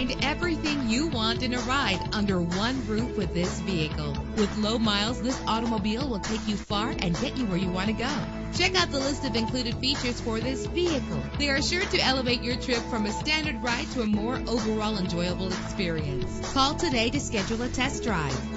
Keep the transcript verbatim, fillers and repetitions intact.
Find everything you want in a ride under one roof with this vehicle. With low miles, this automobile will take you far and get you where you want to go. Check out the list of included features for this vehicle. They are sure to elevate your trip from a standard ride to a more overall enjoyable experience. Call today to schedule a test drive.